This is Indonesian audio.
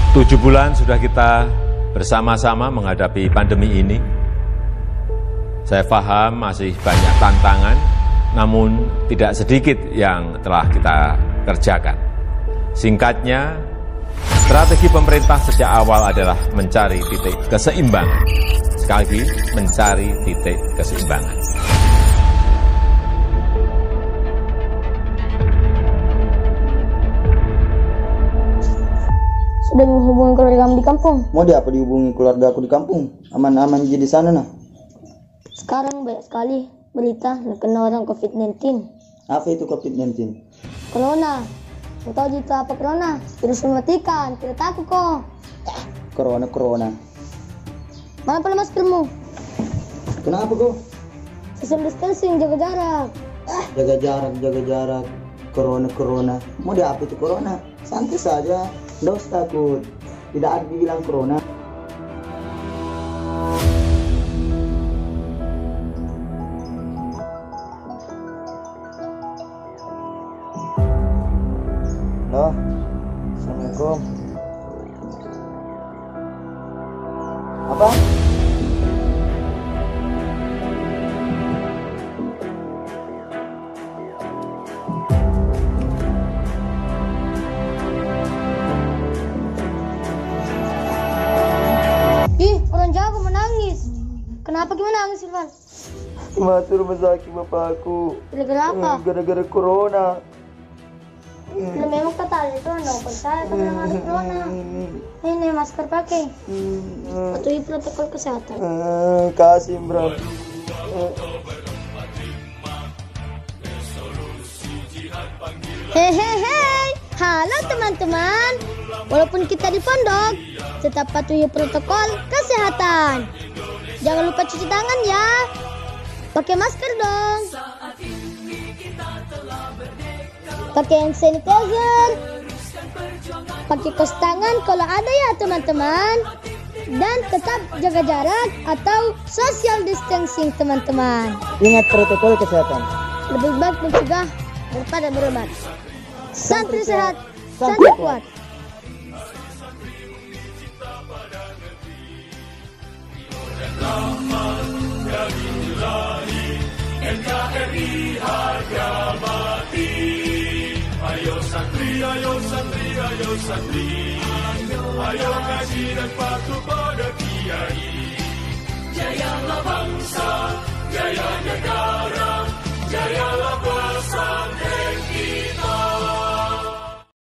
7 bulan sudah kita bersama-sama menghadapi pandemi ini. Saya paham masih banyak tantangan, namun tidak sedikit yang telah kita kerjakan. Singkatnya, strategi pemerintah sejak awal adalah mencari titik keseimbangan. Sekali lagi, mencari titik keseimbangan. Sudah menghubungi keluarga kamu di kampung? Mau di apa dihubungi keluarga aku di kampung? Aman-aman aja di sana nah. Sekarang banyak sekali berita kena orang COVID-19. Apa itu COVID-19? Corona. Mau tahu itu apa corona? Virus mematikan. Tidak takut kok. Corona. Mana pula maskermu? Kenapa kok? Social distancing, jaga jarak. Jaga jarak. Corona. Mau di apa itu corona? Santai saja. Nggak usah takut. Tidak ada dibilang corona. Halo. Assalamualaikum. Apa? Orang jago menangis. Kenapa gimana nangis, Irfan? Masuk rumah sakit bapakku. Gara-gara apa? Gara-gara corona. Memang kata itu anda percaya sama ada corona. Ini masker pakai. Patuhi protokol kesehatan. Kasih bro. Hehehe, halo teman-teman. Walaupun kita di pondok, tetap patuhi protokol kesehatan. Jangan lupa cuci tangan ya. Pakai masker dong. Pakai hand sanitizer. Pakai kaos tangan kalau ada ya teman-teman. Dan tetap jaga jarak atau social distancing teman-teman. Ingat protokol kesehatan. Lebih baik mencegah daripada berobat. Santri sehat, santri kuat. NKRI harga mati. Ayo santri, ayo santri, ayo santri. Ayo ngaji dan patuh pada kiai. Jayalah bangsa, jaya negara, jayalah pesantren.